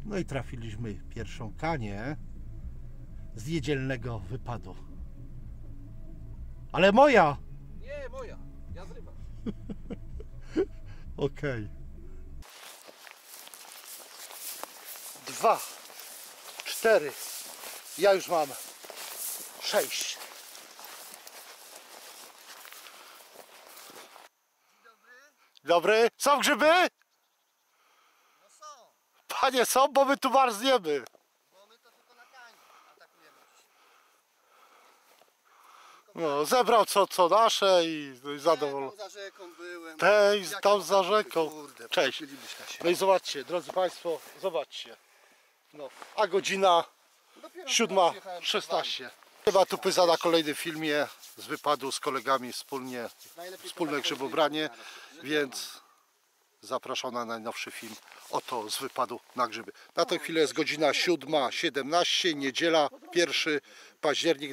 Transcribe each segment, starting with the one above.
No i trafiliśmy pierwszą kanię z niedzielnego wypadu. Ale moja! Nie, moja. Ja zrywam. Okej. 2, 4. Ja już mam 6. Dobry. Są grzyby? No są, Panie, są, bo my tu marzniemy. bo my to tylko na kanie atakujemy. No, zebrał co nasze i zadowolony. Tam za rzeką byłem. Tej, Jak tam to za rzeką. Kurde, Cześć. przychylibyśmy się. No i zobaczcie, drodzy Państwo, zobaczcie. No, a godzina Dopiero 7:16. Chyba tu pyza na kolejnym filmie z wypadu z kolegami wspólne grzybobranie, więc zapraszam na najnowszy film oto z wypadu na grzyby. Na tę chwilę jest godzina 7:17, niedziela 1 październik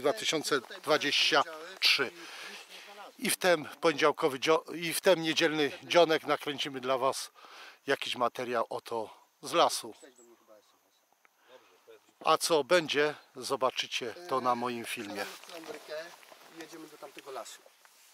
2023. I w ten poniedziałkowy i w ten niedzielny dzionek nakręcimy dla Was jakiś materiał oto z lasu. A co będzie, zobaczycie to na moim filmie. I jedziemy do tamtego lasu.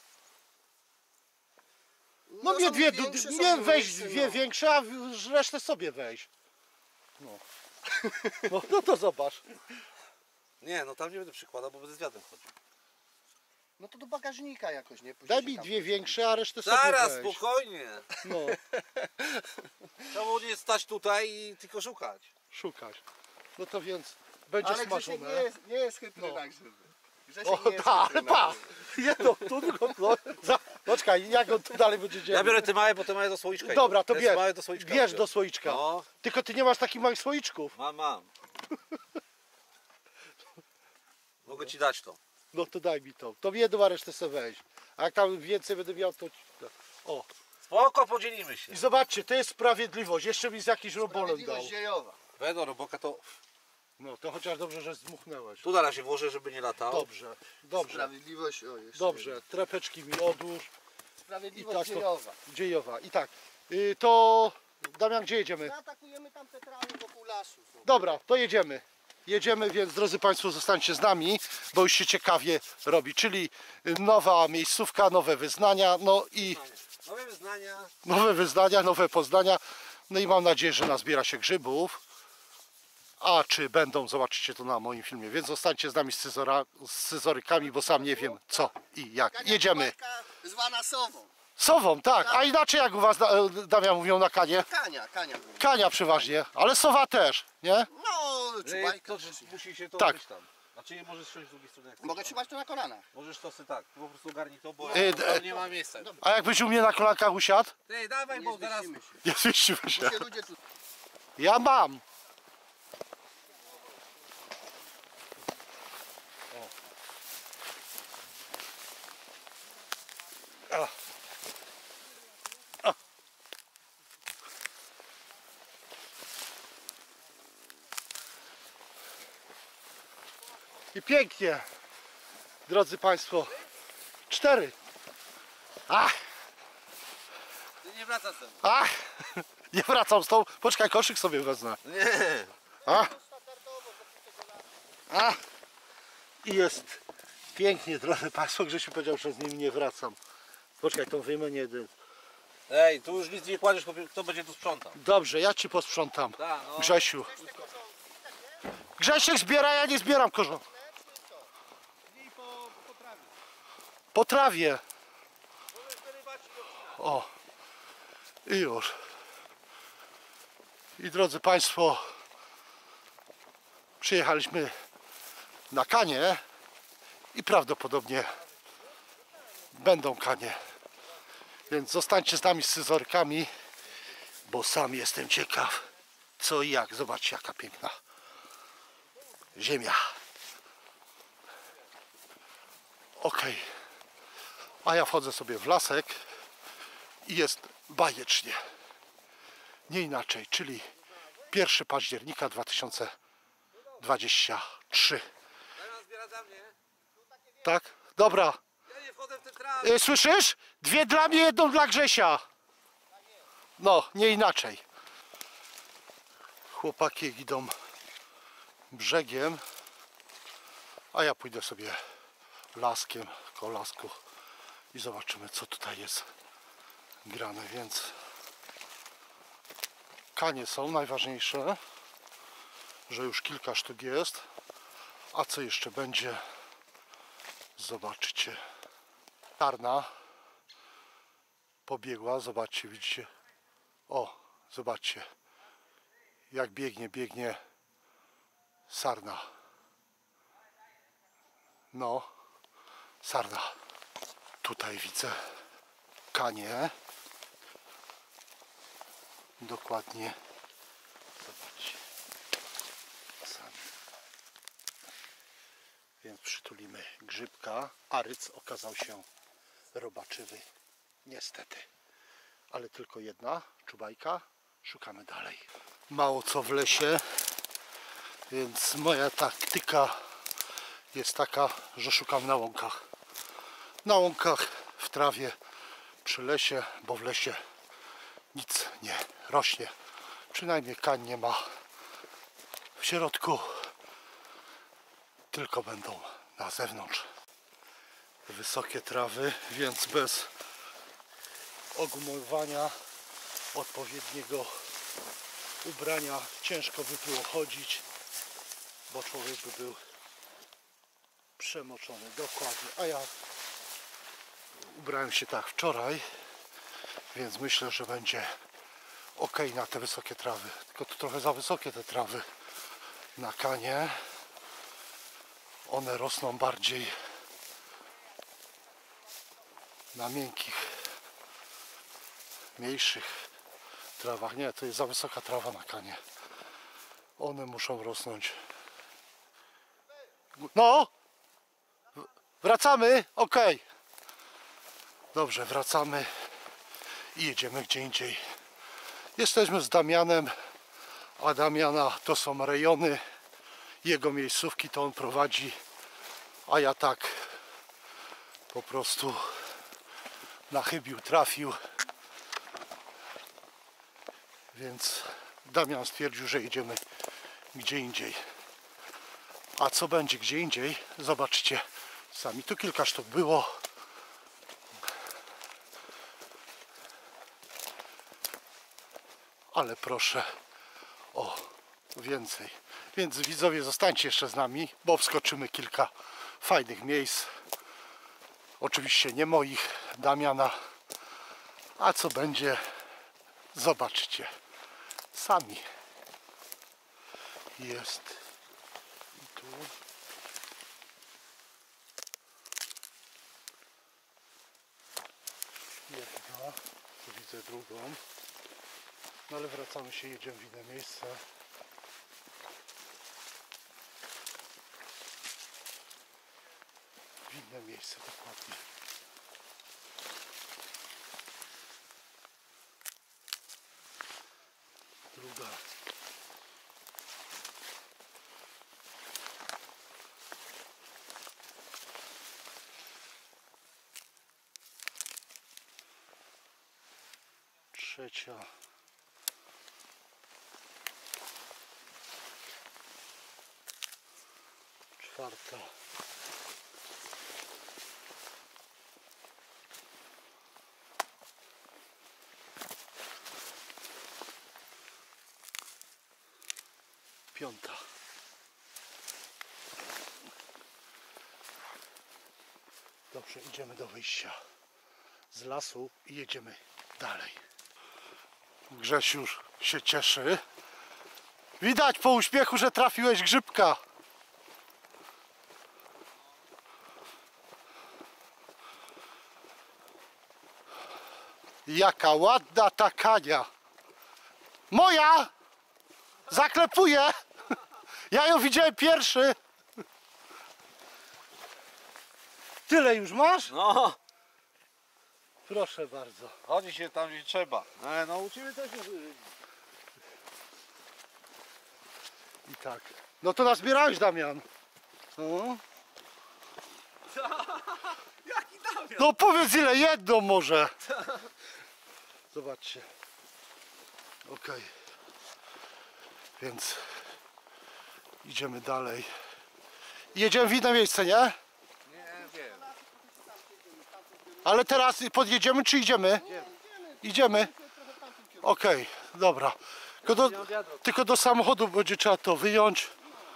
No mnie są dwie, większe, są nie weź mniejsze, dwie no. większe, a resztę sobie weź. No. No to zobacz. Nie, no tam nie będę przykładał, bo będę z wiatrem chodził. No to do bagażnika jakoś, nie? Później Daj mi tam- dwie większe, a resztę sobie Zaraz, weź. spokojnie. No, Trzeba nie stać tutaj i tylko szukać. szukać. No to więc będzie Ale Grzesiek smażone. nie jest chytry No. na grzyby. Grzesiek O, nie jest tak, chytry na pa! grzyby. Nie no, tu tylko, no, poczekaj, jak on tu dalej będzie działał? Ja biorę te małe, bo te małe do słoiczka. Dobra, to Te bierz, małe do słoiczka bierz biorę. do słoiczka. No, Tylko ty nie masz takich małych słoiczków. mam. Mogę ci dać to. No to daj mi to. To jedną, a resztę sobie weź. A jak tam więcej będę miał, to... O. Spoko, podzielimy się. I zobaczcie, to jest sprawiedliwość. Jeszcze mi z jakiś robolem dał. Sprawiedliwość dziejowa. Będą roboka to... No to chociaż dobrze, że zdmuchnęłeś. Tu na razie włożę, żeby nie latał. Dobrze, dobrze, Sprawiedliwość, o jeszcze. dobrze. Trepeczki mi odłóż. I Sprawiedliwość tak to dziejowa. dziejowa. I tak, to Damian, gdzie jedziemy? Zaatakujemy tam te trawy wokół lasu. Dobra, to jedziemy. Jedziemy, więc drodzy Państwo, zostańcie z nami, bo już się ciekawie robi. Czyli nowa miejscówka, nowe wyznania, no i Nowe wyznania. nowe wyznania, nowe poznania. No i mam nadzieję, że nazbiera się grzybów. A czy będą, zobaczycie to na moim filmie. Więc zostańcie z nami z scyzorykami, bo sam nie wiem co i jak. Jedziemy. Zwana sową. Sową, tak. A inaczej jak u Was, Damian, mówią na kanie? Kania było. Kania przeważnie, ale sowa też, nie? No, czubajka. To musi się to Tak. być tam. Znaczy możesz siąść z drugiej strony. jak Mogę chcesz. trzymać to na kolanach. Możesz to sobie tak, ty po prostu ogarnij to, bo nie ma miejsca. A jakbyś u mnie na kolankach usiadł? Ty dawaj, bo Nie zaraz... zmieścimy się. Nie zmieścimy się. Bo się ludzie tu... Ja mam. O. I pięknie, drodzy Państwo. 4. Ach, Ty nie wracaj sem. ach. Nie wracam z tą. Poczekaj, koszyk sobie wezmę. Nie. A. I jest pięknie, drodzy Państwo. Grzesiu powiedział, że z nim nie wracam. Poczekaj, tą wyjmę nie jeden. Ej, tu już nic nie kładziesz, kto będzie tu sprzątał. Dobrze, ja Ci posprzątam. Tak, no. Grzesiu. Grzesiek zbiera, ja nie zbieram korzon. Po trawie. O. I już. I drodzy Państwo, przyjechaliśmy na kanie i prawdopodobnie będą kanie. Więc zostańcie z nami z scyzorkami, bo sam jestem ciekaw co i jak. Zobaczcie jaka piękna ziemia. Ok. A ja wchodzę sobie w lasek i jest bajecznie. Nie inaczej, czyli 1 października 2023. Teraz zbiera za mnie. Tak? Dobra. Ja nie wchodzę w te trawy. Słyszysz? 2 dla mnie, 1 dla Grzesia. No, nie inaczej. Chłopaki idą brzegiem, a ja pójdę sobie laskiem, koło lasku i zobaczymy, co tutaj jest grane. Więc kanie są najważniejsze, że już kilka sztuk jest, a co jeszcze będzie, zobaczycie. Sarna pobiegła, zobaczcie, widzicie? O, zobaczcie, jak biegnie sarna. No, sarna. Tutaj widzę kanie. Dokładnie. Zobaczcie. Sami. Więc przytulimy grzybka. Aryc okazał się robaczywy. Niestety. Ale tylko jedna czubajka. Szukamy dalej. Mało co w lesie. Więc moja taktyka jest taka, że szukam na łąkach. Na łąkach, w trawie, przy lesie, bo w lesie nic nie rośnie. Przynajmniej kań nie ma w środku, tylko będą na zewnątrz. Wysokie trawy, więc bez ogumowania, odpowiedniego ubrania ciężko by było chodzić, bo człowiek by był przemoczony. Dokładnie. A ja ubrałem się tak wczoraj, więc myślę, że będzie ok na te wysokie trawy. Tylko tu trochę za wysokie te trawy na kanie. One rosną bardziej na miękkich, mniejszych trawach. Nie, to jest za wysoka trawa na kanie. One muszą rosnąć. No! Wracamy? Ok. Dobrze, wracamy i jedziemy gdzie indziej. Jesteśmy z Damianem, a Damiana to są rejony, jego miejscówki to on prowadzi, a ja tak po prostu na chybił trafił, więc Damian stwierdził, że jedziemy gdzie indziej. A co będzie gdzie indziej, zobaczcie sami. Tu kilka sztuk było. Ale proszę o więcej. Więc widzowie, zostańcie jeszcze z nami, bo wskoczymy kilka fajnych miejsc. Oczywiście nie moich, Damiana. A co będzie, zobaczycie sami. Jest i tu. Jedna, tu widzę drugą. No ale wracamy się, jedziemy w inne miejsce. W inne miejsce dokładnie. Druga. Trzecia. Czwarta. Piąta. Dobrze, idziemy do wyjścia z lasu i jedziemy dalej. Grzesiu się cieszy. Widać po uśmiechu, że trafiłeś grzybka. Jaka ładna ta kania. Moja! Zaklepuję! Ja ją widziałem pierwszy. Tyle już masz? No, Proszę bardzo. chodzi się tam gdzie trzeba. Ale no u Ciebie też jest. I tak. No to nazbierałeś, Damian. No. Jaki Damian? No powiedz ile, jedną może. Zobaczcie. Ok. Więc idziemy dalej. Jedziemy w inne miejsce, nie? Nie wiem. Ale teraz podjedziemy czy idziemy? Idziemy. Okej, dobra. Tylko do samochodu będzie trzeba to wyjąć.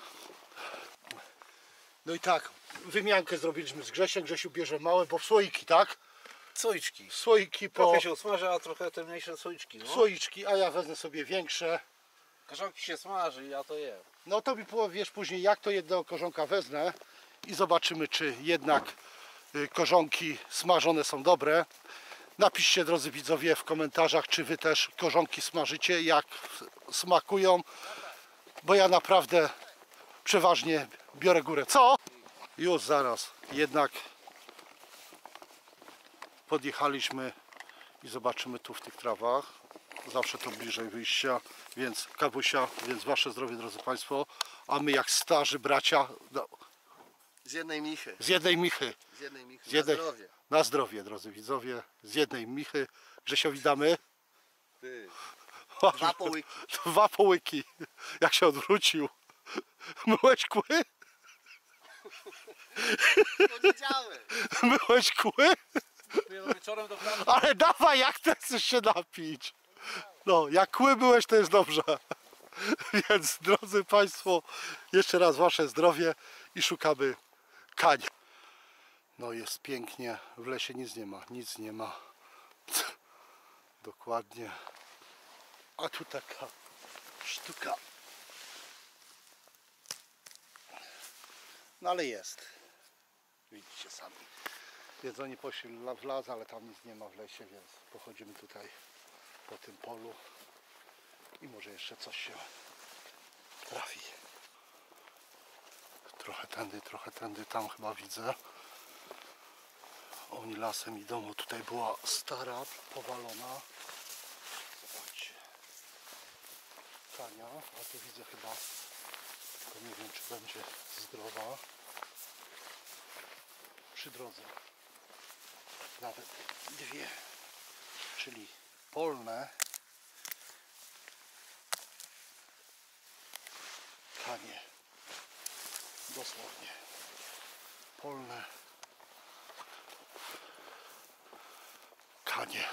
No i tak, wymiankę zrobiliśmy z Grzesiem. Grzesiu bierze małe, bo w słoiki, tak? Słoiczki. Słoiki po Trochę się usmaży, a trochę te mniejsze słoiczki. No. słoiczki, a ja wezmę sobie większe. Korzonki się smaży, ja to jem. No to mi powiesz później, jak to jednego korzonka wezmę i zobaczymy, czy jednak korzonki smażone są dobre. Napiszcie, drodzy widzowie, w komentarzach, czy wy też korzonki smażycie, jak smakują, bo ja naprawdę przeważnie biorę górę. Co? Już zaraz, jednak podjechaliśmy i zobaczymy tu w tych trawach. Zawsze to bliżej wyjścia, więc kawusia, więc wasze zdrowie, drodzy państwo, a my jak starzy bracia, no, Z jednej michy. z jednej michy. Z jednej michy. Z jednej, Na zdrowie. na zdrowie, drodzy widzowie, z jednej michy. Grzesiowi damy Ty. 2 połyki. 2 połyki, jak się odwrócił. Myłeś kły? Powiedziałem. Myłeś kły? Dopiero wieczorem do pracy. Ale dawaj, jak ty chcesz się napić? No, jak kły byłeś, to jest dobrze. Więc, drodzy państwo, jeszcze raz wasze zdrowie i szukamy kań. No, jest pięknie, w lesie nic nie ma. Dokładnie. A tu taka sztuka. No ale jest. Widzicie sami. Jedzenie poszli w las, ale tam nic nie ma w lesie, więc pochodzimy tutaj po tym polu i może jeszcze coś się trafi. Trochę tędy, tam chyba widzę. Oni lasem idą, bo tutaj była stara, powalona. Zobaczcie. Kania, a tu widzę chyba, tylko nie wiem, czy będzie zdrowa. Przy drodze. Nawet 2, czyli polne kanie. Dosłownie. Polne kanie.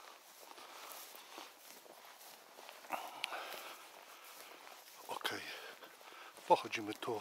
Ok. Pochodzimy tu.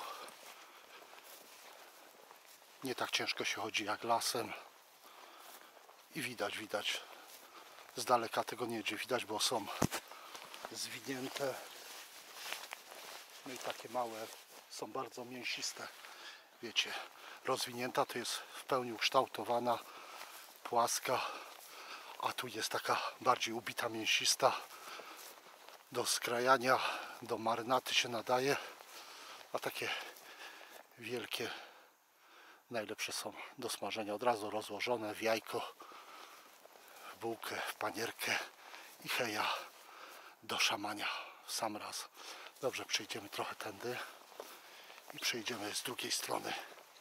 Nie tak ciężko się chodzi jak lasem. I widać z daleka tego nie będzie widać, bo są zwinięte. No i takie małe są bardzo mięsiste. Wiecie, rozwinięta to jest w pełni ukształtowana, płaska, a tu jest taka bardziej ubita, mięsista. Do skrajania, do marynaty się nadaje, a takie wielkie najlepsze są do smażenia, od razu rozłożone w jajko, w bułkę, w panierkę i heja do szamania w sam raz. Dobrze, przejdziemy trochę tędy i przejdziemy z drugiej strony.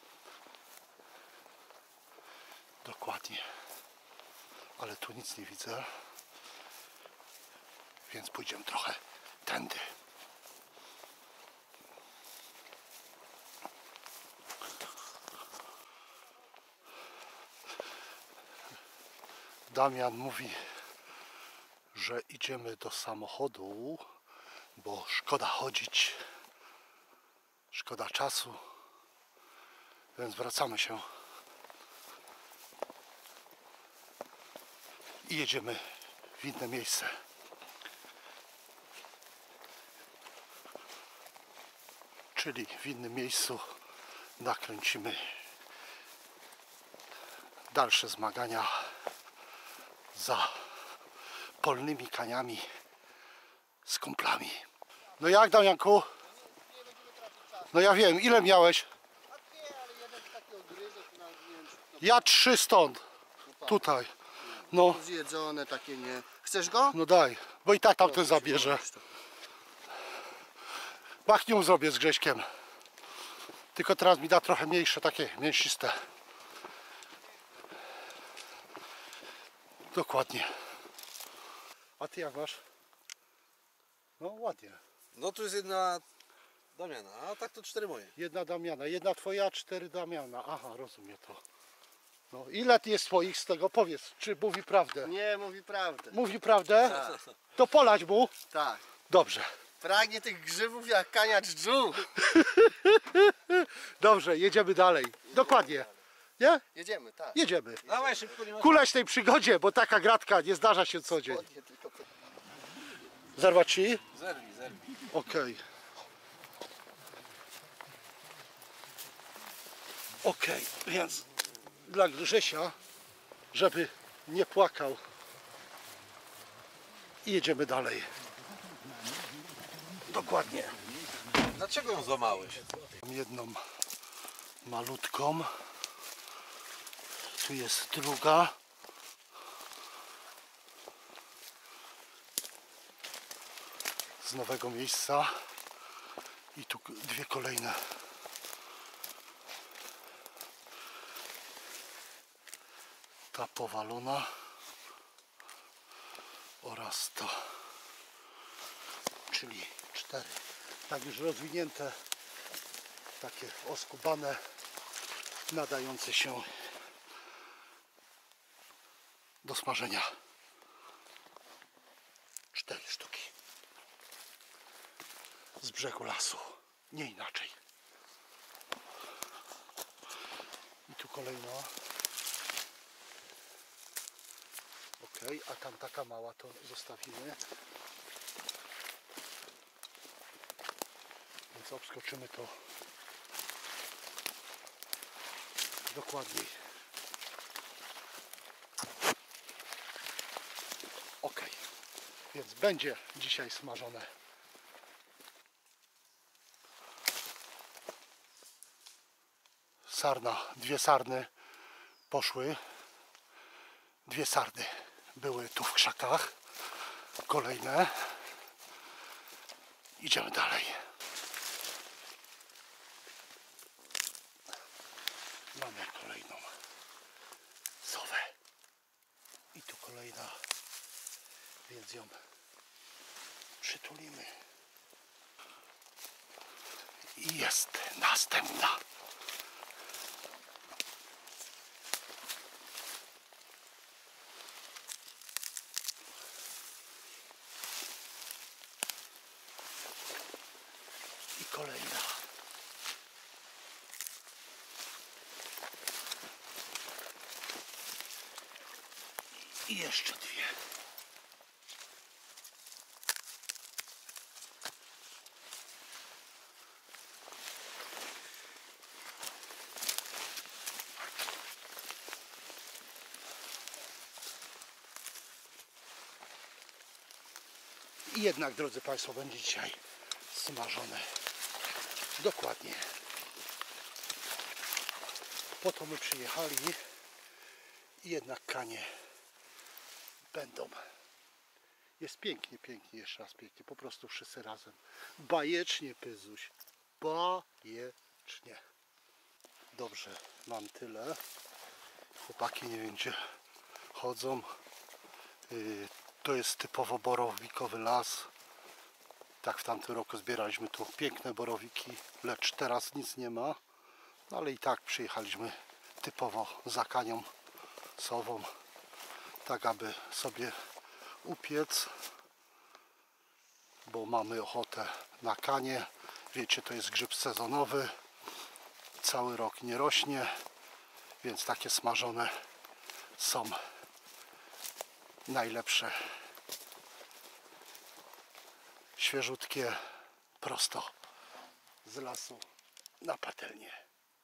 Dokładnie. Ale tu nic nie widzę, więc pójdziemy trochę tędy. Damian mówi, że idziemy do samochodu, bo szkoda chodzić, szkoda czasu, więc wracamy się i jedziemy w inne miejsce. Czyli w innym miejscu nakręcimy dalsze zmagania za polnymi kaniami z kumplami. No jak, Damianku? No ja wiem, ile miałeś? Ja 3 stąd. Tutaj. No, Zjedzone takie nie. Chcesz go? no daj, bo i tak tamten zabierze. Machnią zrobię z Grześkiem. Tylko teraz mi da trochę mniejsze, takie mięsiste. Dokładnie. A ty jak masz? No ładnie. No tu jest jedna Damiana, a tak to 4 moje. Jedna Damiana, jedna twoja, 4 Damiana. Aha, rozumiem to. No, ile jest twoich z tego? Powiedz, czy mówi prawdę? Nie, mówi prawdę. Mówi prawdę? Tak. To polać mu? Tak. Dobrze. Pragnie tych grzybów jak kaniacz dżdżu. Dobrze, jedziemy dalej. Dokładnie. Nie? Jedziemy, tak. Jedziemy. Dawaj szybko, nie ma... Kuleć tej przygodzie, bo taka gratka nie zdarza się co dzień. Spodnie tylko- Zerwać ci? Zerwij, zerwij. Okej. Okej, więc dla Grzesia, żeby nie płakał, i jedziemy dalej. Dokładnie. Dlaczego ją złamałeś? Mam jedną malutką. Tu jest druga. Z nowego miejsca. I tu dwie kolejne. Ta powalona. Oraz ta. Czyli 4. Tak już rozwinięte. Takie oskubane. Nadające się do smażenia. 4 sztuki. Z brzegu lasu. Nie inaczej. I tu kolejna. Ok, a tam taka mała to zostawimy. Więc obskoczymy to dokładniej. Ok, więc będzie dzisiaj smażone. Sarna, 2 sarny poszły. 2 sarny były tu w krzakach. Kolejne. Idziemy dalej. Mamy kolejną sowę. I tu kolejna. Więc ją przytulimy. I jest następna. I kolejna. I jeszcze 2. I jednak, drodzy Państwo, będzie dzisiaj smażone. Dokładnie. Po to my przyjechali i jednak kanie będą. Jest pięknie, pięknie, jeszcze raz pięknie. Po prostu wszyscy razem. Bajecznie, Pyzuś. Bajecznie. Dobrze, mam tyle. Chłopaki nie wiem gdzie chodzą. To jest typowo borowikowy las. Tak w tamtym roku zbieraliśmy tu piękne borowiki, lecz teraz nic nie ma. No ale i tak przyjechaliśmy typowo za kanią sową, tak aby sobie upiec, bo mamy ochotę na kanie. Wiecie, to jest grzyb sezonowy, cały rok nie rośnie, więc takie smażone są najlepsze. Świeżutkie, prosto z lasu na patelnię.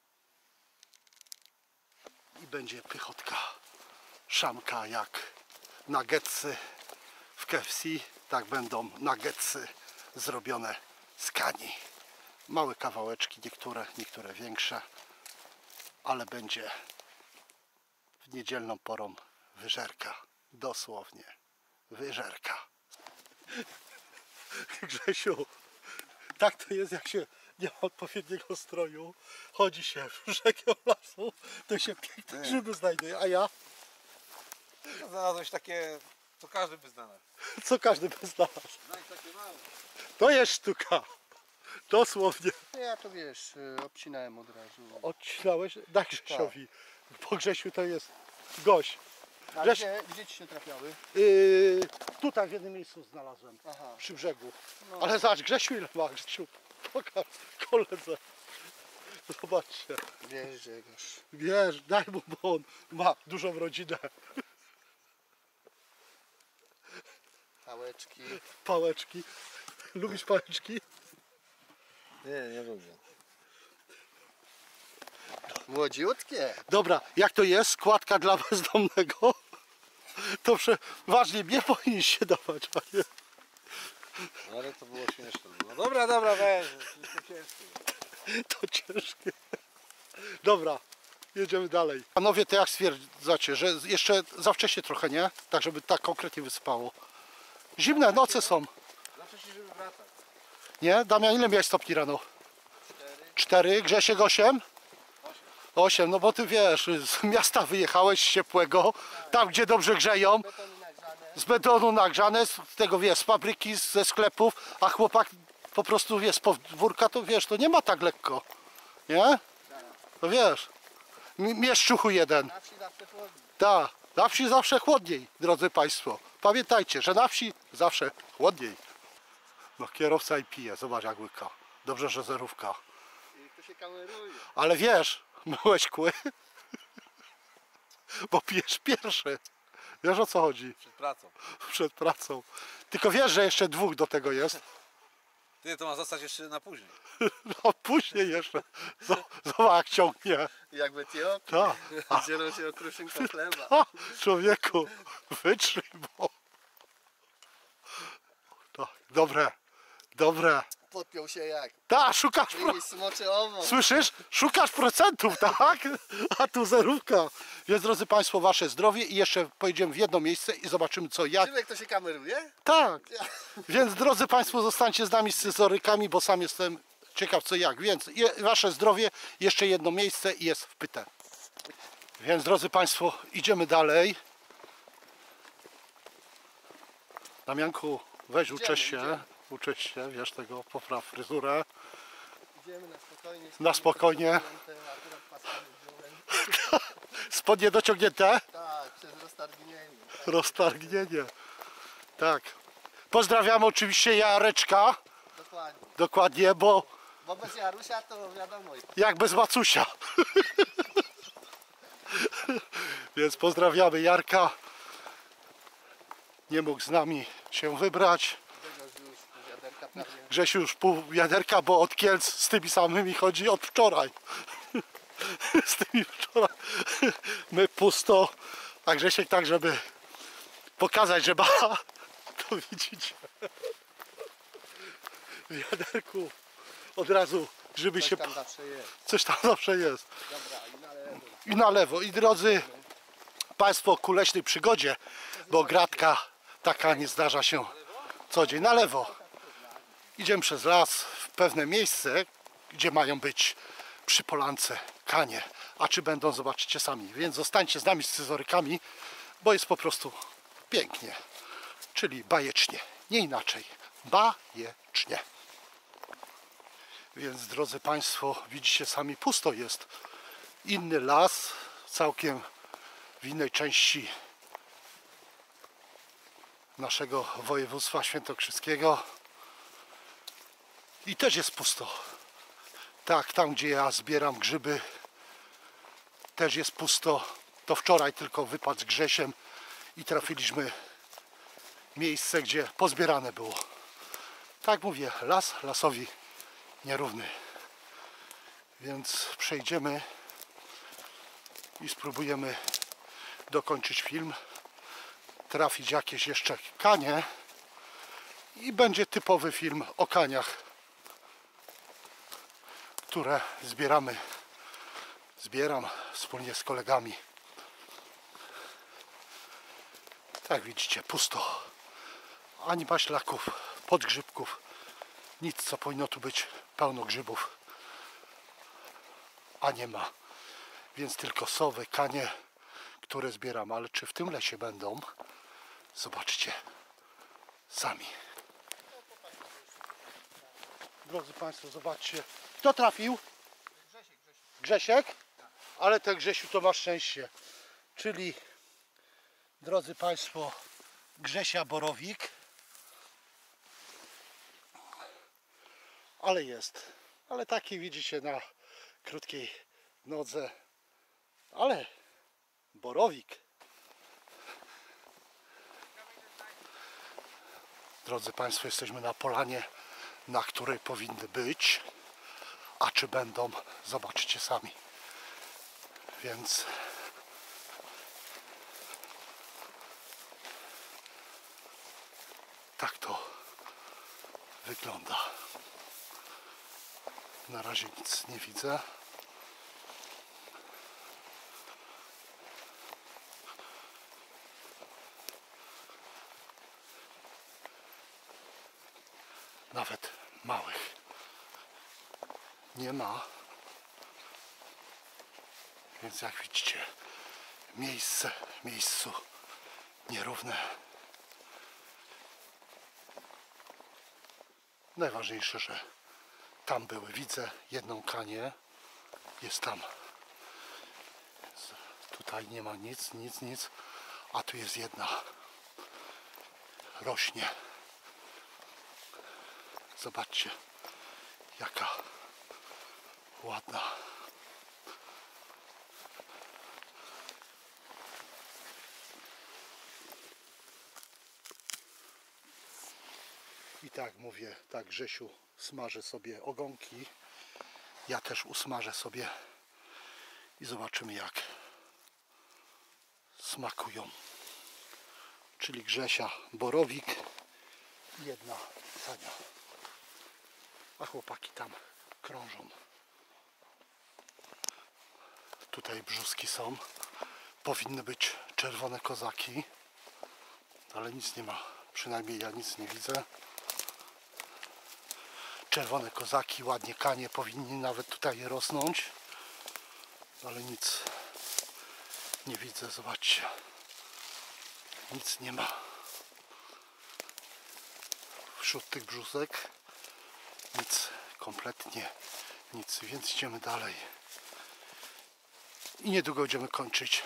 I będzie pychotka, szamka jak nuggetsy w KFC, tak będą nuggetsy zrobione z kani. Małe kawałeczki, niektóre większe, ale będzie w niedzielną porą wyżerka, dosłownie wyżerka. Grzesiu, tak to jest, jak się nie ma odpowiedniego stroju, chodzi się w rzekę lasu, to się piękne grzyby znajduje, a ja? Znalazłeś takie To każdy by znalazł. Co każdy by znalazł. Znajdź takie małe. To jest sztuka. Dosłownie. Ja to wiesz, obcinałem od razu. Odcinałeś? Daj Grzesiowi. Po Grzesiu to jest gość. A Grześ- gdzie ci się trafiały? Tutaj w jednym miejscu znalazłem. Aha. Przy brzegu. No. Ale zobacz, Grzesiu ile ma, Grzesiu. Pokaż koledze. Zobaczcie. Wiesz, Grzegorz. Wiesz, daj mu, bo on ma dużą rodzinę. Pałeczki. Pałeczki. Lubisz pałeczki? Nie lubię. Młodziutkie. Dobra, jak to jest? Składka dla bezdomnego? To przeważnie nie powinien się dawać, a nie. Ale to było śmieszne. No dobra, weź. To ciężko. To ciężkie. Dobra, jedziemy dalej. Panowie, to jak stwierdzacie, że jeszcze za wcześnie trochę, nie? Tak, żeby tak konkretnie wysypało. Zimne noce są, Zawsze ci, żeby wracać. nie? Damian, ile miałeś stopni rano? 4. Grzesiek 8? 8, no bo ty wiesz, z miasta wyjechałeś z ciepłego, tam gdzie dobrze grzeją, Betony nagrzane. z betonu nagrzane, z tego wiesz, z fabryki, ze sklepów, a chłopak po prostu wiesz, z podwórka, to wiesz, to nie ma tak lekko, nie? To wiesz, mieszczuchu jeden, Na wsi zawsze chłodno. tak, na wsi zawsze chłodniej, drodzy Państwo, pamiętajcie, że na wsi zawsze chłodniej. No kierowca i pije, zobacz jak łyka, dobrze, że zerówka, I to się kameruje. ale wiesz, myłeś kły, bo pijesz pierwszy, wiesz o co chodzi? Przed pracą. Przed pracą. Tylko wiesz, że jeszcze 2 do tego jest. Ty, to ma zostać jeszcze na później. No później jeszcze. Zobacz jak ciągnie. Jak w Etiopii. Tak. Dzielą się o kruszynkę chleba. A, człowieku, wytrzyj, bo... Tak, dobre, dobre. Podpiął się jak. Tak, szukasz... I smoczy owoc. Słyszysz? Szukasz procentów, tak? A tu zerówka. Więc drodzy Państwo, Wasze zdrowie i jeszcze pojedziemy w jedno miejsce i zobaczymy co, jak. Człowiek to się kameruje? Tak. Więc drodzy Państwo, zostańcie z nami z scyzorykami, bo sam jestem ciekaw co jak. Więc Wasze zdrowie, jeszcze jedno miejsce i jest wpyte. Więc drodzy Państwo, idziemy dalej. Damianku, weź uczesz się. idziemy. Uczesz się, wiesz tego, popraw fryzurę. Idziemy na spokojnie. Na spokojnie. Akurat pasami wziąłem. Spodnie dociągnięte. Tak, przez roztargnienie. Roztargnienie. Tak. Pozdrawiamy oczywiście Jareczka. Dokładnie. Dokładnie, bo Bo bez Jarusia to wiadomo. jak bez Macusia. Więc pozdrawiamy Jarka. Nie mógł z nami się wybrać. Grzegorz już pół wiaderka prawie. Grzesiu już pół wiaderka, bo od Kielc z tymi samymi chodzi od wczoraj. Z tymi wczoraj. My pusto, a Grzesiek tak, żeby pokazać, że ma. To widzicie. W wiaderku od razu, żeby się... Tam zawsze jest. Coś tam zawsze jest. Dobra, i na lewo. I na lewo. I drodzy Państwo, ku leśnej przygodzie, bo gratka taka nie zdarza się co dzień. Na lewo. Idziemy przez las w pewne miejsce, gdzie mają być przy polance kanie. A czy będą, zobaczycie sami. Więc zostańcie z nami z scyzorykami, bo jest po prostu pięknie. Czyli bajecznie. Nie inaczej. Bajecznie. Więc drodzy Państwo, widzicie sami, pusto jest. Inny las, całkiem w innej części naszego województwa świętokrzyskiego. I też jest pusto. Tak, tam gdzie ja zbieram grzyby, też jest pusto. To wczoraj tylko wypadł z Grzesiem i trafiliśmy w miejsce, gdzie pozbierane było. Tak mówię, las lasowi nierówny. Więc przejdziemy i spróbujemy dokończyć film, trafić jakieś jeszcze kanie i będzie typowy film o kaniach, które zbieram wspólnie z kolegami. Tak widzicie, pusto. Ani maślaków, podgrzybków, nic co powinno tu być pełno grzybów, a nie ma. Więc tylko sowy, kanie, które zbieram. Ale czy w tym lesie będą? Zobaczcie sami. Drodzy Państwo, zobaczcie. Kto trafił? Grzesiek? Ale ten Grzesiu to ma szczęście. Czyli, drodzy Państwo, Grzesia Borowik. Ale jest. Ale taki widzicie na krótkiej nodze. Ale Borowik. Drodzy Państwo, jesteśmy na polanie, na której powinny być. A czy będą, zobaczycie sami. Więc tak to wygląda. Na razie nic nie widzę. Nawet małych nie ma. Więc jak widzicie, miejsce w miejscu nierówne. Najważniejsze, że tam były, widzę jedną kanię, jest tam. Tutaj nie ma nic, a tu jest jedna. Rośnie. Zobaczcie, jaka ładna. I tak mówię, tak Grzesiu smaży sobie ogonki. Ja też usmażę sobie i zobaczymy, jak smakują. Czyli Grzesia Borowik i jedna Sania. A chłopaki tam krążą. Tutaj brzuski są. Powinny być czerwone kozaki, ale nic nie ma. Przynajmniej ja nic nie widzę. Czerwone kozaki, ładnie kanie, powinni nawet tutaj rosnąć, ale nic nie widzę, zobaczcie, nic nie ma wśród tych brzusek, nic, kompletnie nic, więc idziemy dalej i niedługo będziemy kończyć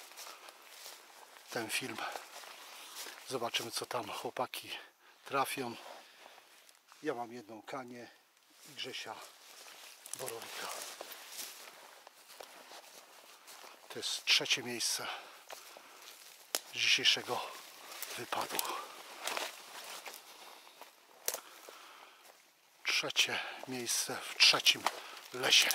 ten film. Zobaczymy, co tam chłopaki trafią. Ja mam jedną kanię i Grzesia Borowika. To jest trzecie miejsce z dzisiejszego wypadu. Trzecie miejsce w trzecim lesie.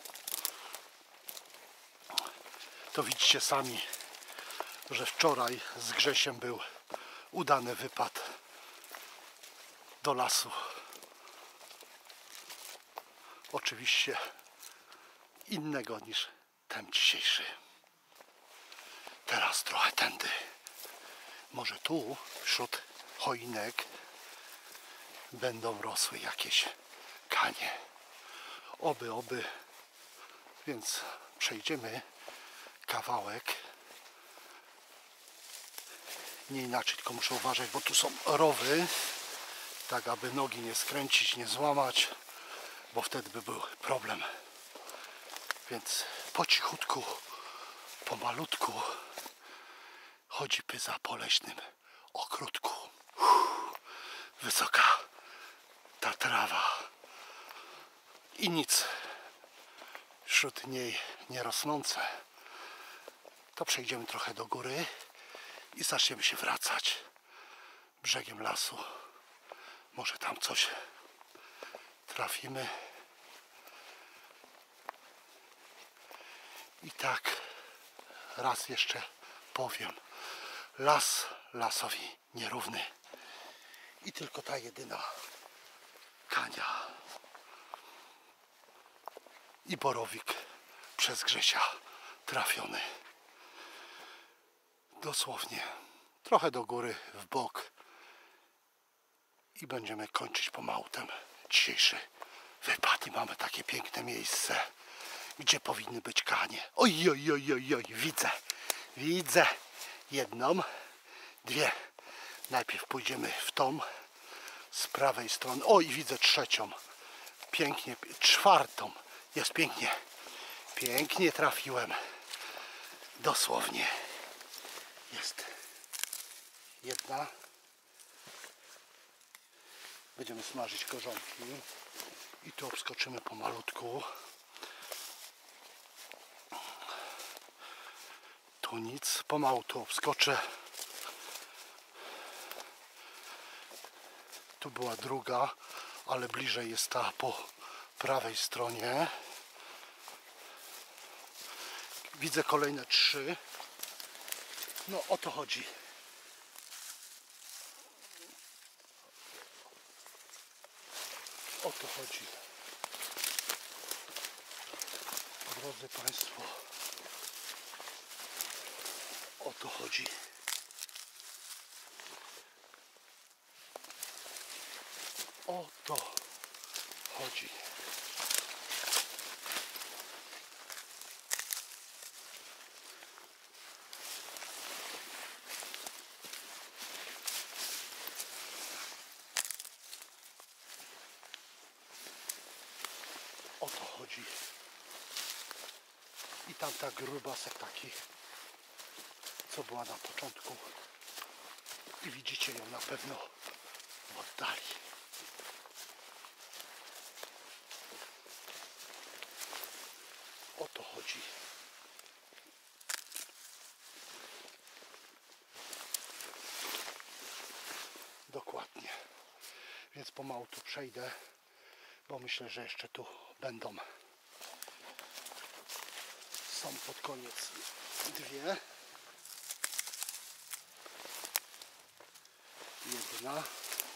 To widzicie sami, że wczoraj z Grzesiem był udany wypad do lasu. Oczywiście innego niż ten dzisiejszy. Teraz trochę tędy. Może tu wśród choinek będą rosły jakieś kanie. Oby. Więc przejdziemy kawałek. Nie inaczej, tylko muszę uważać, bo tu są rowy. Tak, aby nogi nie skręcić, nie złamać, bo wtedy by był problem. Więc po cichutku, pomalutku chodzi pyza po leśnym ogródku. Wysoka ta trawa i nic wśród niej nie rosnące. To przejdziemy trochę do góry i zaczniemy się wracać brzegiem lasu. Może tam coś trafimy. I tak raz jeszcze powiem. Las lasowi nierówny. I tylko ta jedyna kania. I borowik przez Grzesia trafiony. Dosłownie trochę do góry, w bok. I będziemy kończyć pomału ten dzisiejszy wypad. I mamy takie piękne miejsce, gdzie powinny być kanie. Oj, widzę jedną, dwie, Najpierw pójdziemy w tą z prawej strony. O, i widzę trzecią. Pięknie, czwartą. Jest pięknie. Pięknie trafiłem. Dosłownie. Jest jedna. Będziemy smażyć korzonki. I tu obskoczymy pomalutku. Tu nic. Pomału tu obskoczę. Tu była druga, ale bliżej jest ta po prawej stronie. Widzę kolejne 3. No o to chodzi. O to chodzi. Drodzy Państwo, o to chodzi. O to chodzi. O to chodzi. I tamta grubasek taki, co była na początku. I widzicie ją na pewno w oddali. O to chodzi. Dokładnie. Więc pomału tu przejdę, bo myślę, że jeszcze tu będą. Są pod koniec 2. Jedna.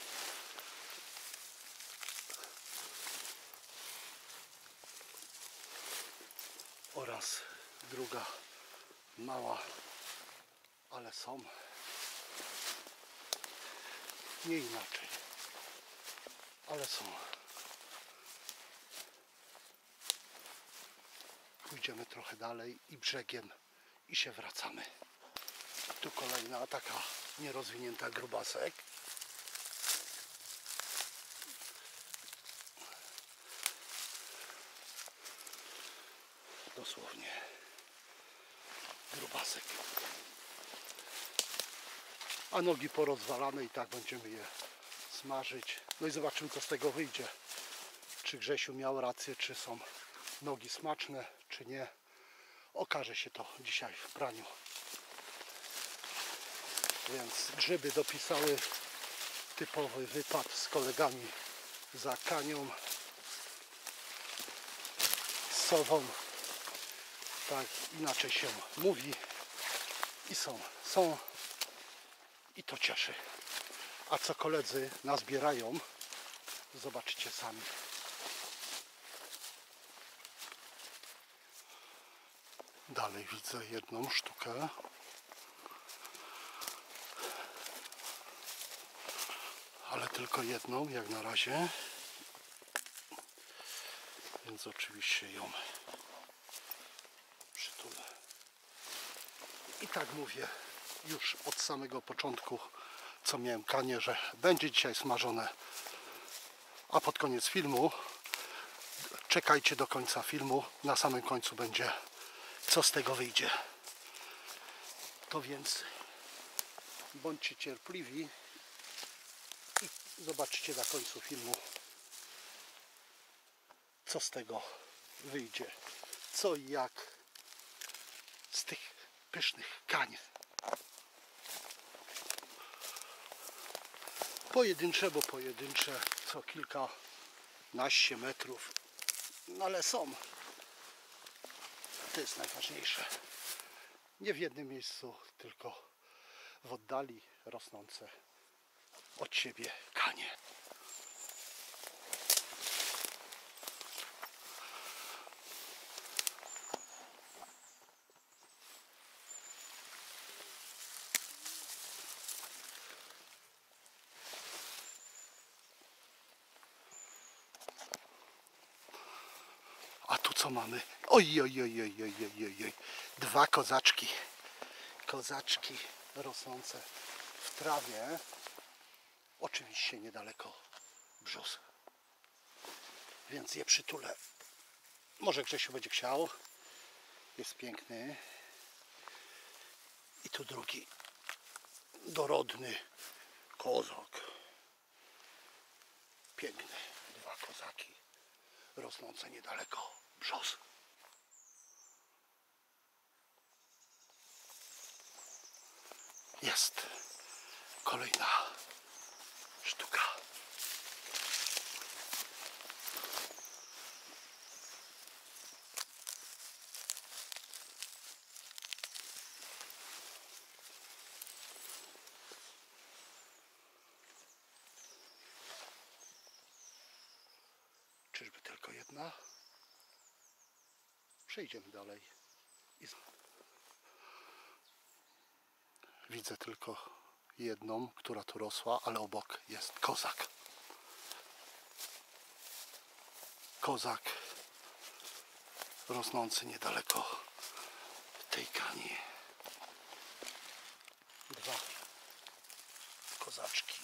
Oraz druga mała, ale są. Nie inaczej, ale są. Pójdziemy trochę dalej i brzegiem i się wracamy. Tu kolejna taka nierozwinięta grubasek. Dosłownie grubasek. A nogi porozwalane i tak będziemy je smażyć. No i zobaczymy, co z tego wyjdzie. Czy Grzesiu miał rację, czy są nogi smaczne, czy nie. Okaże się to dzisiaj w praniu. Więc grzyby dopisały typowy wypad z kolegami za Kanią, z Sową. Tak inaczej się mówi. I są. I to cieszy. A co koledzy nazbierają, zobaczycie sami. Dalej widzę jedną sztukę. Ale tylko jedną jak na razie. Więc oczywiście ją przytulę. I tak mówię już od samego początku, co miałem Kanie, że będzie dzisiaj smażone. A pod koniec filmu, czekajcie do końca filmu, na samym końcu będzie, co z tego wyjdzie. To więc bądźcie cierpliwi i zobaczycie na końcu filmu, co z tego wyjdzie. Co i jak z tych pysznych kań. Pojedyncze, bo pojedyncze co kilkanaście metrów. No ale są. To jest najważniejsze. Nie w jednym miejscu, tylko w oddali rosnące od siebie kanie. A tu co mamy? Oj. 2 kozaczki. Kozaczki rosnące w trawie, oczywiście niedaleko brzóz. Więc je przytulę. Może Grzesiu będzie chciał. Jest piękny. I tu drugi dorodny kozak. Piękny. Dwa kozaki rosnące niedaleko brzóz. Jest kolejna sztuka. Czyżby tylko jedna? Przejdziemy dalej. Widzę tylko jedną, która tu rosła, ale obok jest kozak. Kozak rosnący niedaleko tej kani. Dwa kozaczki.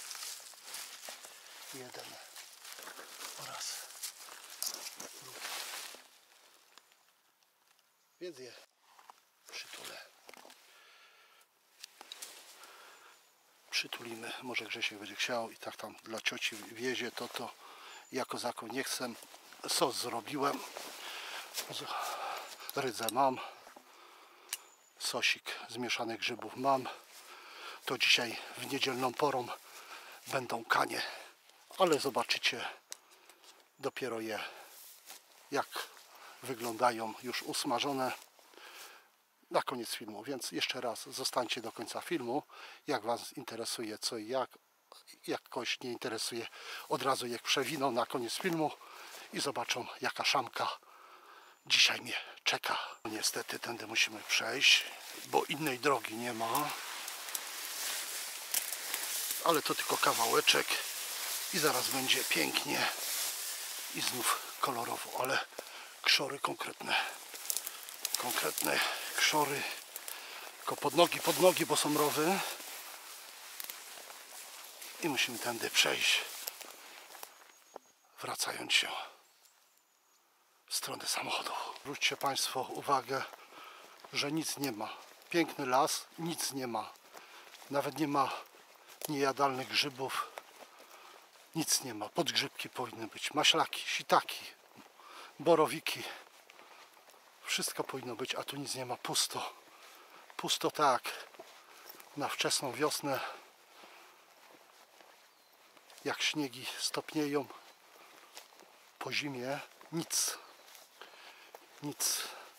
Jeden oraz drugi. Więc je przytulę. Przytulimy, może Grzesiek będzie chciał i tak tam dla cioci wiezie to ja kozaku nie chcę. Sos zrobiłem, rydzę mam, sosik z mieszanych grzybów mam. To dzisiaj w niedzielną porą będą kanie, ale zobaczycie dopiero je, jak wyglądają już usmażone na koniec filmu, więc jeszcze raz zostańcie do końca filmu. Jak Was interesuje co i jak kogoś nie interesuje, od razu je przewiną na koniec filmu i zobaczą, jaka szamka dzisiaj mnie czeka. Niestety tędy musimy przejść, bo innej drogi nie ma, ale to tylko kawałeczek i zaraz będzie pięknie i znów kolorowo, ale krzory konkretne krzory, tylko pod nogi, bo są rowy i musimy tędy przejść, wracając się w stronę samochodu. Zwróćcie Państwo uwagę, że nic nie ma. Piękny las, nic nie ma. Nawet nie ma niejadalnych grzybów. Nic nie ma. Podgrzybki powinny być, maślaki, sitaki, borowiki. Wszystko powinno być, a tu nic nie ma, pusto. Pusto tak, na wczesną wiosnę, jak śniegi stopnieją, po zimie nic. Nic.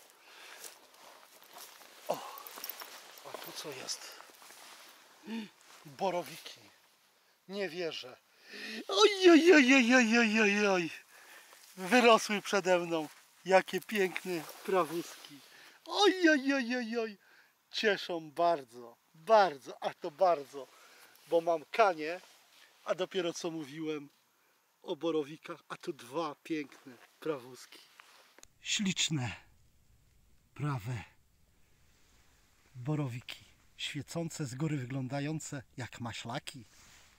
O, a tu co jest? Borowiki. Nie wierzę. Oj, oj, oj, oj, oj, oj, oj, oj. Wyrosły przede mną. Jakie piękne prawózki. Oj, oj, oj, oj, oj. Cieszą bardzo, bardzo, a to bardzo. Bo mam kanie, a dopiero co mówiłem o borowikach, a tu dwa piękne prawózki. Śliczne, prawe borowiki. Świecące z góry, wyglądające jak maślaki.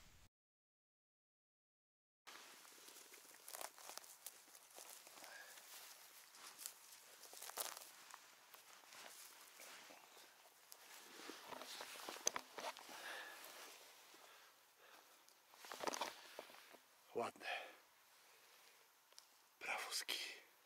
Ładne prawózki.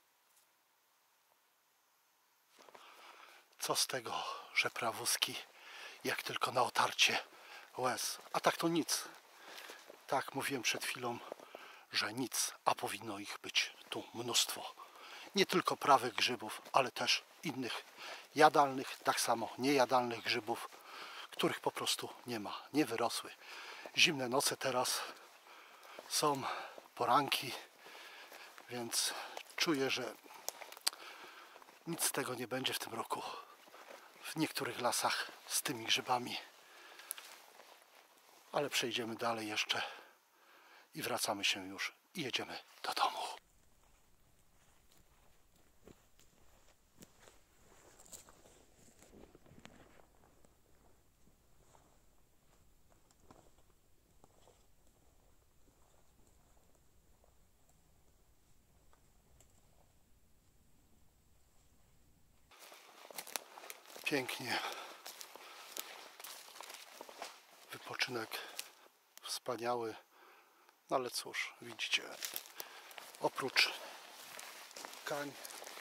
Co z tego, że prawózki, jak tylko na otarcie łez. A tak to nic. Tak mówiłem przed chwilą, że nic, a powinno ich być tu mnóstwo. Nie tylko prawych grzybów, ale też innych jadalnych, tak samo niejadalnych grzybów, których po prostu nie ma, nie wyrosły. Zimne noce teraz są, poranki, więc czuję, że nic z tego nie będzie w tym roku w niektórych lasach z tymi grzybami, ale przejdziemy dalej jeszcze i wracamy się już i jedziemy do domu. pięknie. Wypoczynek wspaniały. No ale cóż, widzicie, oprócz kań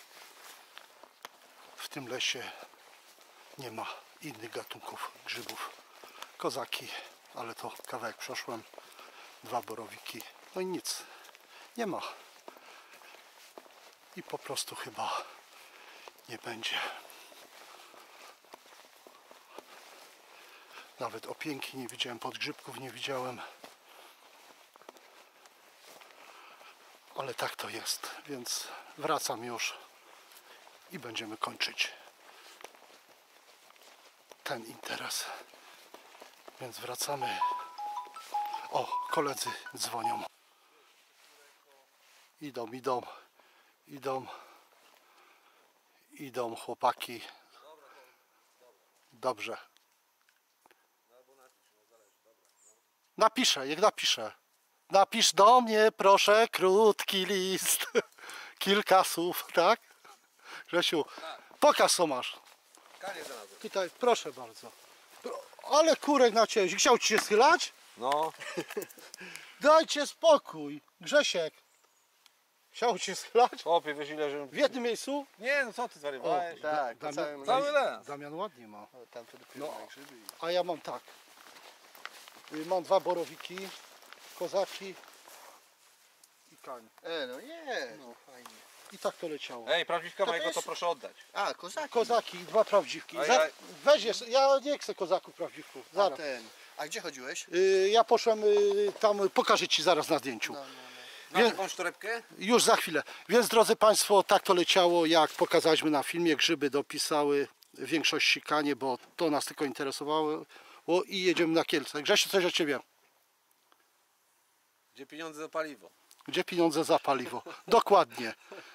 w tym lesie nie ma innych gatunków grzybów. Kozaki, ale to kawałek przeszłem, 2 borowiki, no i nic, nie ma. I po prostu chyba nie będzie. Nawet opięki nie widziałem, podgrzybków nie widziałem. Ale tak to jest, więc wracam już i będziemy kończyć ten interes. Więc wracamy. O, koledzy dzwonią. Idą chłopaki. Dobrze. Napiszę, jak napiszę. Napisz do mnie, proszę, krótki list. Kilka słów, tak? Grzesiu, pokaż co masz. Kanie znalazłem. Tutaj, proszę bardzo. Ale kurek na ciebie. Chciał ci się schylać? No. Dajcie spokój. Grzesiek. Chciał cię schylać? Chłopie, wiesz ile, że... W jednym miejscu? Nie, no co ty zwariowałeś? Tak, po Damian- całym Cały las. Damian ładnie ma. No, tam to dopiero No. na grzyby. A ja mam tak. Mam 2 borowiki, kozaki i kań. No nie, no fajnie. I tak to leciało. Ej, prawdziwka To mojego też- to proszę oddać. A, kozaki. Kozaki, 2 prawdziwki. A ja- Weź je, ja nie chcę kozaków prawdziwków. A Zaraz. A gdzie chodziłeś? Ja poszłem tam, pokażę ci zaraz na zdjęciu. No. Masz Wie- jakąś torebkę? Już za chwilę. Więc drodzy Państwo, tak to leciało, jak pokazaliśmy na filmie. Grzyby dopisały, większość sikanie, bo to nas tylko interesowało. I jedziemy na Kielce. Grzesiu, coś od Ciebie. Gdzie pieniądze za paliwo? Gdzie pieniądze za paliwo? Dokładnie.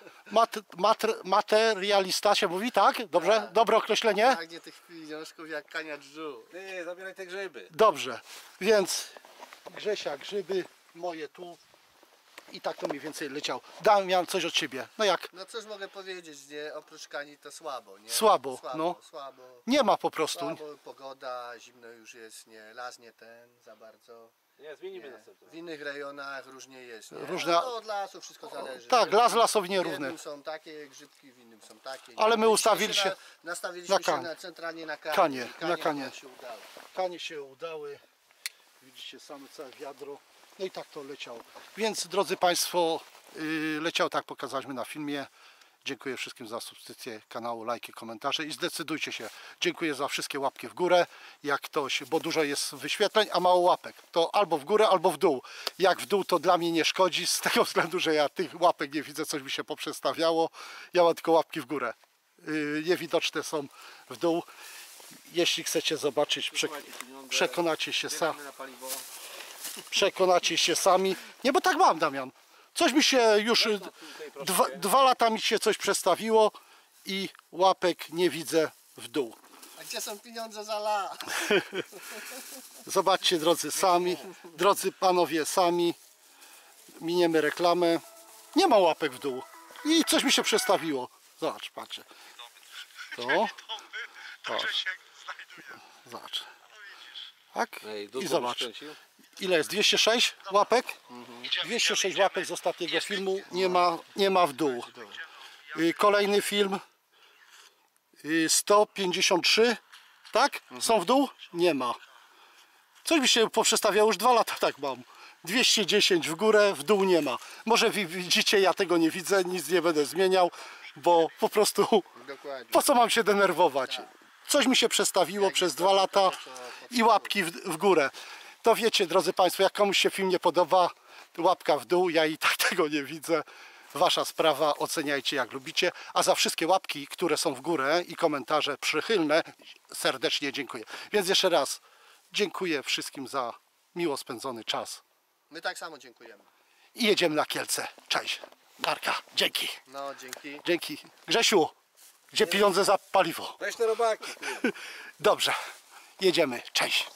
Materialista się mówi, tak? Dobrze? Tak. Dobre określenie? Pragnie tych pieniążków jak kania drżu. Ty, zabieraj te grzyby. Dobrze. Więc Grzesia, grzyby moje tu. I tak to mniej więcej leciało. Damian, coś od Ciebie. No jak? No cóż mogę powiedzieć, nie? Oprócz kani to słabo, nie? Słabo, no. Słabo. Nie ma po prostu. Słabo, pogoda, zimno już jest, nie? Las nie ten za bardzo. Nie, zmienimy Nie. następnym. W innych rejonach różnie jest, nie? Różne- No, od lasu wszystko zależy. Tak, las lasowy W nierówny. jednym są takie grzybki, w innym są takie. Ale my ustawili się Nastawiliśmy na się kanie. centralnie na kanie. Kanie, I na kanie. nam się udało. Kanie się udały. Widzicie same całe wiadro. No i tak to leciało. Więc drodzy Państwo, leciało tak, pokazaliśmy na filmie. Dziękuję wszystkim za subskrypcję kanału, lajki, komentarze i zdecydujcie się. Dziękuję za wszystkie łapki w górę. Jak ktoś, bo dużo jest wyświetleń, a mało łapek, to albo w górę, albo w dół. Jak w dół, to dla mnie nie szkodzi, z tego względu, że ja tych łapek nie widzę, coś mi się poprzestawiało. Ja mam tylko łapki w górę. Niewidoczne są w dół. Jeśli chcecie zobaczyć, Słuchajcie, pieniądze, przekonacie się zbieramy na paliwo. przekonacie się sami. Nie, bo tak mam, Damian. Coś mi się już, Tutaj, proszę cię. 2 lata mi się coś przestawiło i łapek nie widzę w dół. A gdzie są pieniądze za las? Zobaczcie, drodzy panowie, sami miniemy reklamę. Nie ma łapek w dół i coś mi się przestawiło. Zobacz, patrzę. To. Patrz. Zobacz. Tak? Ej, I zobacz. skręcił. Ile jest? 206 łapek? 206 łapek z ostatniego filmu. Nie ma w dół. Kolejny film. 153. Tak? Są w dół? Nie ma. Coś mi się poprzestawiało, już 2 lata tak mam. 210 w górę, w dół nie ma. Może wy widzicie, ja tego nie widzę, nic nie będę zmieniał, bo po prostu Dokładnie. po co mam się denerwować? Coś mi się przestawiło przez 2 lata i łapki w górę. To wiecie, drodzy Państwo, jak komuś się film nie podoba, łapka w dół, ja i tak tego nie widzę. Wasza sprawa, oceniajcie jak lubicie. A za wszystkie łapki, które są w górę i komentarze przychylne, serdecznie dziękuję. Więc jeszcze raz dziękuję wszystkim za miło spędzony czas. My tak samo dziękujemy. I jedziemy na Kielce. Cześć. Marka, dzięki. No, dzięki. Dzięki. Grzesiu, gdzie pieniądze za paliwo? Weź te robaki. Ty. Dobrze. Jedziemy. Cześć.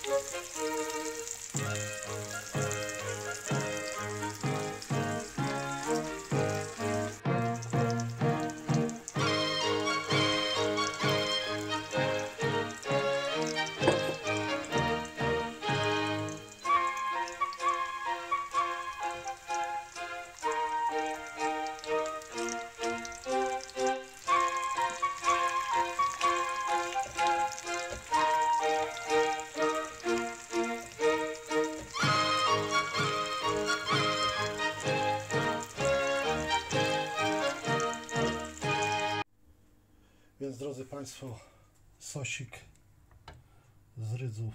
Więc drodzy Państwo, sosik z rydzów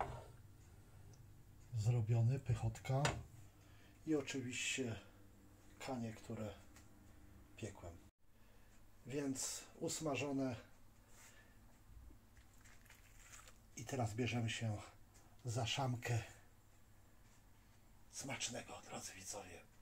zrobiony, pychotka i oczywiście kanie, które piekłem. Więc usmażone i teraz bierzemy się za szamkę. Smacznego, drodzy widzowie.